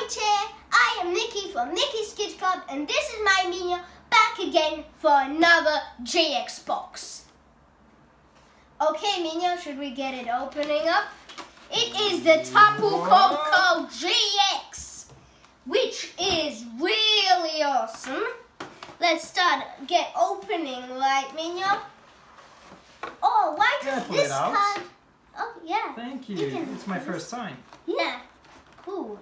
Hi there, I am Nikki from Nikki's Kids Club, and this is my Mina back again for another GX box. Okay, Mina, should we get it opening up? It is the Tapu Koko GX, which is really awesome. Let's start get opening, right, Mina? Oh, why does this card? Oh, yeah. Thank you. It's my first time. Yeah. Cool.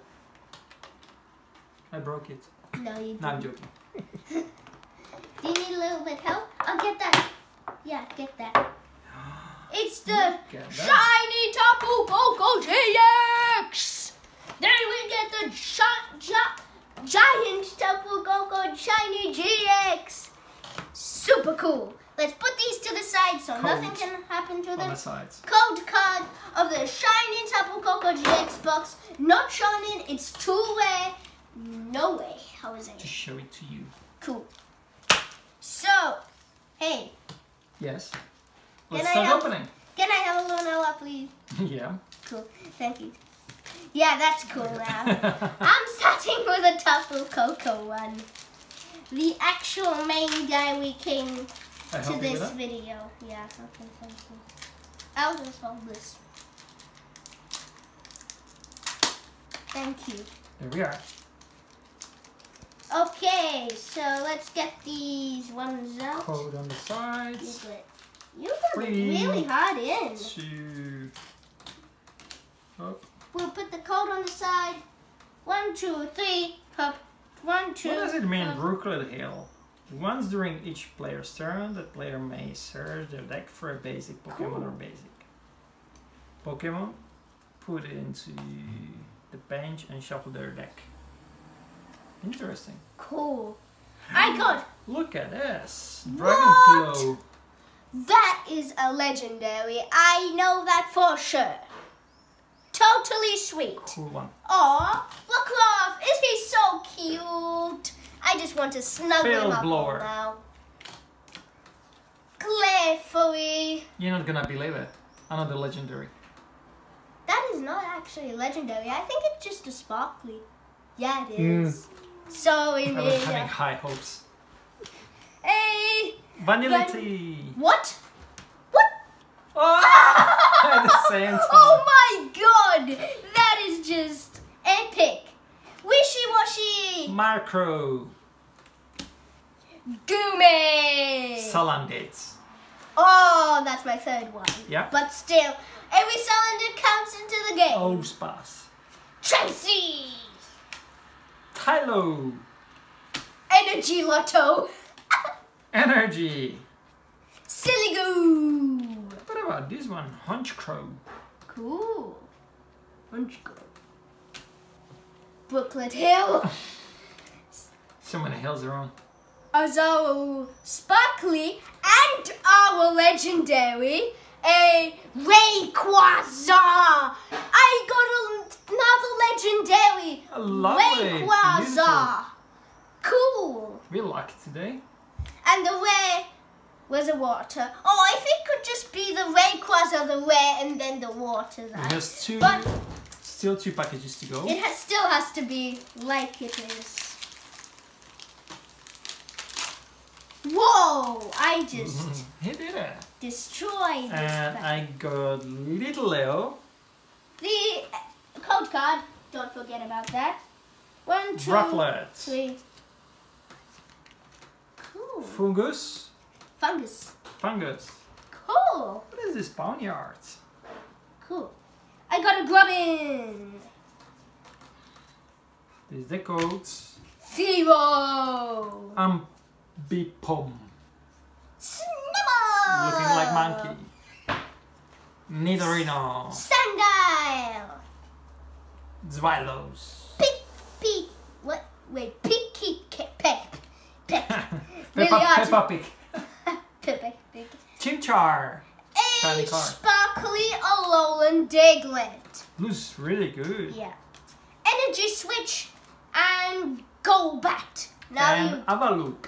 I broke it. No, you didn't. No, I'm joking. Do you need a little bit help? I'll get that. Yeah, get that. It's the shiny Tapu Koko GX! Then we get the giant Tapu Koko shiny GX! Super cool. Let's put these to the side so nothing can happen to them. On the sides. Code card of the shiny Tapu Koko GX box. Not shown in, it's too rare. No way. How is it? To show it to you. Cool. So, hey. Yes. Let's start opening. Can I have a Lunella, please? Yeah. Cool. Thank you. Yeah, that's cool now. I'm starting with a Tapu Koko one. The actual main guy we came to this video. Yeah, okay, thank you. I'll just hold this. Thank you. There we are. Okay, so let's get these ones out. Code on the sides. You got it really hard in. 2. Oh. We'll put the code on the side. 1, 2, 3. Hop. 1, 2. What does it mean, Brooklet Hill? Once during each player's turn, the player may search their deck for a basic Pokemon or basic Pokemon, put it into the bench and shuffle their deck. Interesting. Cool. I got. Look at this. What? Dragonflow. That is a legendary. I know that for sure. Totally sweet. Cool one. Aw, look off. Is he so cute? I just want to snuggle him up Blower. now. Clefairy. You're not gonna believe it. Another legendary. That is not actually legendary. I think it's just a sparkly. Yeah, it is. So we I made was having high hopes. Hey! Vanillity! What? What? Oh! At the same time. Oh my god! That is just epic. Wishy-washy. Markrow. Goomy. Salandit. Oh, that's my third one. Yeah. But still, every cylinder counts into the game. Ospas. Tracy. Tylo. Energy Lotto. Energy. Silligoo. What about this one? Hunchcrow. Cool. Hunchcrow. Brooklet Hill. So many hills around. Our sparkly and our legendary, a Rayquaza. I got another legendary. A lovely. Rayquaza. Cool. We're lucky today. And the rare was a water. Oh, I think it could just be the Rayquaza, the rare, and then the water. There's still two packages to go. It still has to be like it is. Whoa! I just He did it. destroyed this. And I got Little Leo. The code card. Don't forget about that. 1, 2, Rufflet. 3. Cool. Fungus. Fungus. Fungus. Cool. What is this? Boneyard. Cool. I got a Grubbin. This is the codes. 0. Ambipom. Snubble. Looking like monkey. Nidorino. Sandile. Zwylos. Peek. What? Wait. Peek. Peck. Peppa Pig. Peck. Chimchar. A Shiny card. sparkly Alolan Diglett. Looks really good. Yeah. Energy switch and Golbat. Now And Avaluk.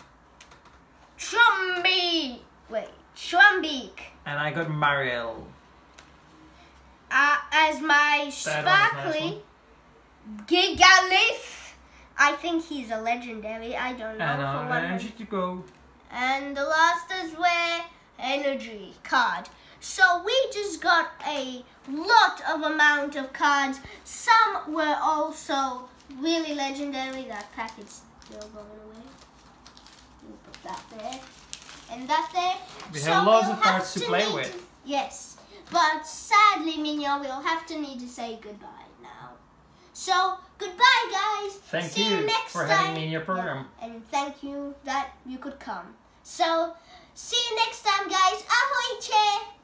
Shrumbeak. And I got Mariel. As my That was a nice sparkly one. Gigalith. I think he's a legendary. I don't know. And for an energy to go. And the last is rare energy card. So we just got a lot of amount of cards. Some were also really legendary. That packet's still going away. We'll put that there. And that there. We have lots of cards to play with. Yes. But sadly, Mignon, we'll have to need to say goodbye now. So, goodbye, guys. Thank See you next for time. having me in your program. Yeah, and thank you that you could come. So, see you next time, guys. Ahoy, che!